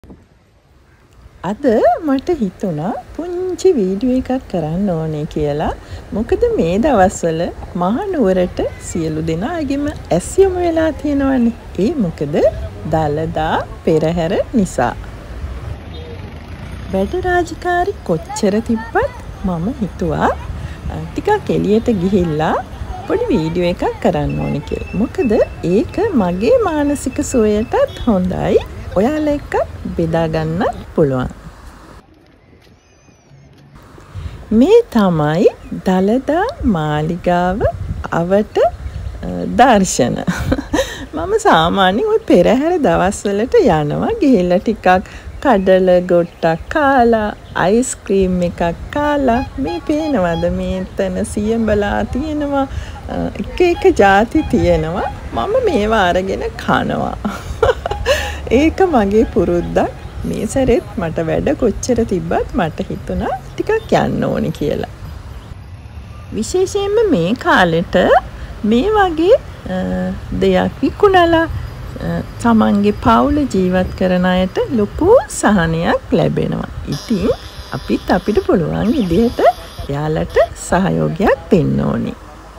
අද මට හිතුණා පුංචි වීඩියෝ එකක් කරන්න ඕනේ කියලා. මොකද මේ දවස්වල මහනුවරට සියලු දෙනාගේම ඇස් යොමු වෙලා තියෙනවනේ. ඒ මොකද දළදා පෙරහැර නිසා. වැඩ රාජකාරි කොච්චර තිබ්බත් මම හිතුවා ටිකක් එළියට ගිහිල්ලා පොඩි වීඩියෝ එකක් කරන්න ඕනේ කියලා. මොකද ඒක මගේ මානසික සුවයටත් හොඳයි. ඔයාලා එක්ක බෙදා ගන්න පුළුවන්. මේ තමයි දළදා මාලිගාව අවට දර්ශන. මම සාමාන්‍යයෙන් ওই පෙරහැර දවස්වලට යනවා. ගිහිල්ලා ටිකක් කඩල ගොට්ටක් කාලා, අයිස්ක්‍රීම් එකක් කාලා, මේ පේනවද මේතන සියඹලා තියෙනවා, එක එක ಜಾති තියෙනවා. මම මේවා අරගෙන කනවා. ඒක මගේ පුරුද්දක්. මේ සැරේත් මට වැඩ කොච්චර තිබ්බත් මට හිතුණා ටිකක් යන්න ඕනි කියලා. විශේෂයෙන්ම මේ කාලෙට මේ වගේ දෙයක් විකුණලා තමන්ගේ පවුල ජීවත් කරන අයට ලොකු සහනයක් ලැබෙනවා. ඉතින් අපිට පුළුවන් විදිහට එයාලට සහයෝගයක් දෙන්න ඕනි.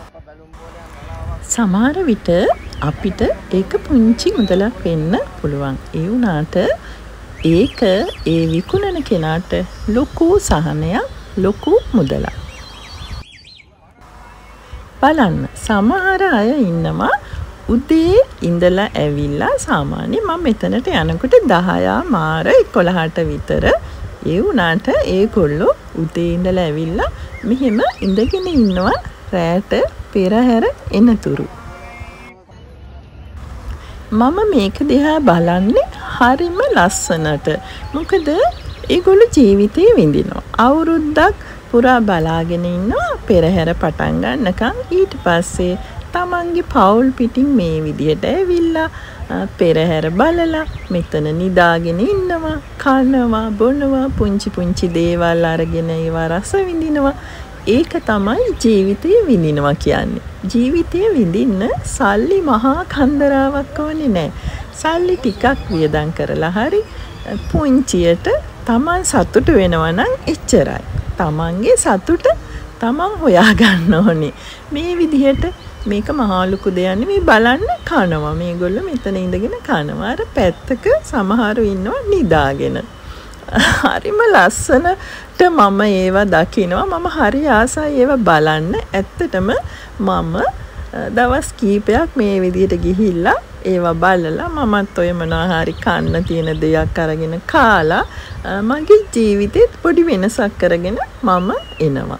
සමහර විට අපිට ඒක පුංචි මුදලක් වෙන්න පුළුවන්. ඒ වුණාට ඒක ඒ විකුණන කෙනාට ලොකු සහනයක්, ලොකු මුදලක්. බලන්න, සමහර අය ඉන්නවා උදේ ඉඳලා ඇවිල්ලා සාමාන්‍ය මම මෙතනට යනකොට 10 මාර 11ට විතර. ඒ වුණාට ඒගොල්ලෝ උදේ ඉඳලා ඇවිල්ලා මෙහෙම ඉඳගෙන ඉන්නවා රැට පෙරහැර එනතුරු. මම මේක දිහා බලන්නේ හරිම ලස්සනට. මොකද ඒගොල්ලෝ ජීවිතේ විඳිනවා. අවුරුද්දක් පුරා බලාගෙන ඉන්නවා පෙරහැර පටන් ගන්නකම්. ඊට පස්සේ තමන්ගේ පවුල් පිටින් මේ විදිහට ඇවිල්ලා පෙරහැර බලලා මෙතන නිදාගෙන ඉන්නවා, කනවා, බොනවා, පුංචි දේවල් අරගෙන ඒවා රස විඳිනවා. ඒක තමයි ජීවිතය විඳිනවා කියන්නේ. ජීවිතය විඳින්න සල්ලි මහා කන්දරාවක් ඕනේ නැහැ. සල්ලි ටිකක් වියදම් කරලා හරි පුංචියට තමන් සතුට වෙනවා නම් එච්චරයි. තමන්ගේ සතුට තමන් හොයා ගන්න ඕනේ. මේ විදිහට මේක මහා ලොකු දෙයක් නෙමෙයි. බලන්න කනවා. මේගොල්ලෝ මෙතන ඉඳගෙන කනවා. අර පැත්තක සමහරු ඉන්නවා නිදාගෙන. හරිම ලස්සනට මම ඒවා දකිනවා. මම හරි ආසයි ඒවා බලන්න. ඇත්තටම මම දවස් කීපයක් මේ විදිහට ගිහිල්ලා ඒවා බලලා මමත් ඔය මොනවා හරි කන්න තියෙන දෙයක් අරගෙන කාලා මගේ ජීවිතේත් පොඩි වෙනසක් කරගෙන මම එනවා.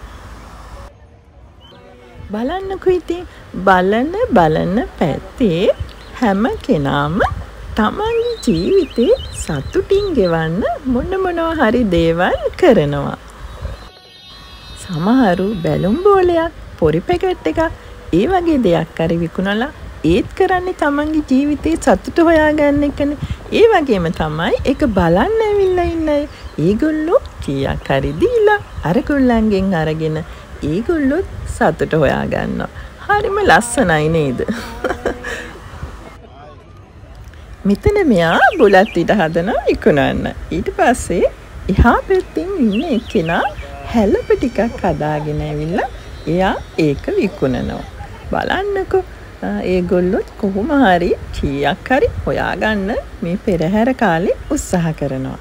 බලන්නකෝ ඉතින් බලන පැත්තේ හැම කෙනාම තමන්ගේ ජීවිතේ සතුටින් ගෙවන්න මොනවා හරි දේවල් කරනවා. සමහරු බැලුම් බෝලයක්, පොරි පැකට් එකක්, ඒ වගේ දෙයක් හරි විකුණලා ඒත් කරන්නේ තමන්ගේ ජීවිතේ සතුට හොයාගන්න එකනේ. ඒ වගේම තමයි ඒක බලන්න ඇවිල්ලා ඉන්න අය. ඒගොල්ලෝ කීයක් හරි දීලා අර ගොල්ලන්ගෙන් අරගෙන ඒගොල්ලොත් සතුට හොයාගන්නවා. හරිම ලස්සනයි නේද? මෙතන මෙයා බුලත් ඉඩ හදනවා විකුණන්න. ඊට පස්සේ එහා පැත්තෙන් ඉන්න එක්කෙනා හැලප ටිකක් හදාගෙන ඇවිල්ලා එයා ඒක විකුණනවා. බලන්නකෝ ඒගොල්ලොත් කොහොම හරි කීයක් හරි හොයාගන්න මේ පෙරහැර කාලේ උත්සාහ කරනවා.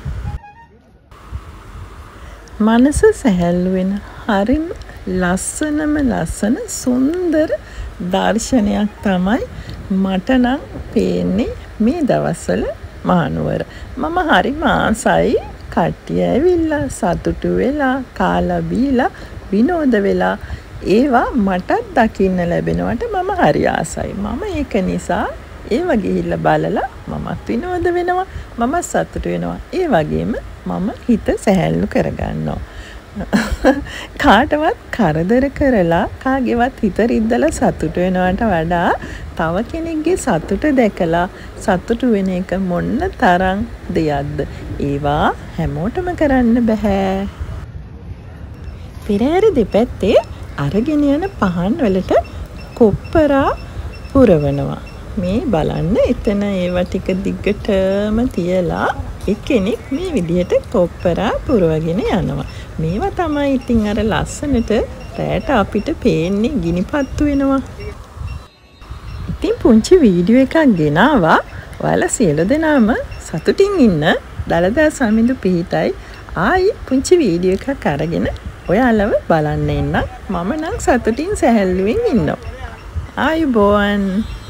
මනස සැහැල්ලු වෙන හරිම ලස්සන සුන්දර දර්ශනයක් තමයි මට නම් පේන්නේ මේ දවස්වල මහනුවර. මම හරිම ආසයි කට්ටිය ඇවිල්ලා සතුටු වෙලා කාලා බීලා විනෝද වෙලා ඒවා මටත් දකින්න ලැබෙනවට මම හරි ආසයි. මම ඒක නිසා ඒව ගිහිල්ලා බලලා මමත් විනෝද වෙනවා, මම සතුටු වෙනවා. ඒ වගේම මම හිත සැහැල්ලු කරගන්නවා. කාටවත් කරදර කරලා කාගේවත් හිත රිද්දලා සතුටු වෙනවට වඩා තව කෙනෙක්ගේ සතුට දැකලා සතුටු වෙන එක මොන්න තරම් දෙයක්ද. ඒවා හැමෝටම කරන්න බෑ. පෙරහැර දෙපැත්තේ අරගෙන යන පහන් වලට කොප්පරා පුරවනවා. මේ බලන්න එතන ඒවා ටික දිගටම තියලා එක්කෙනෙක් මේ විදිහට කොප්පරා පුරවගෙන යනවා. මේවා තමයි ඉතින් අර ලස්සනට රැට අපිට පේන්නේ ගිනිපත්තු වෙනවා. ඉතින් පුංචි වීඩියෝ එකක් ගෙනාවා. ඔයාලා සියලු දෙනාම සතුටින් ඉන්න. දලදා සමිඳු පිහිටයි ආයි පුංචි වීඩියෝ එකක් අරගෙන ඔයාලව බලන්න එන්න. මම නම් සතුටින් සැහැල්ලුවෙන් ඉන්නවා. ආයුබෝවන්.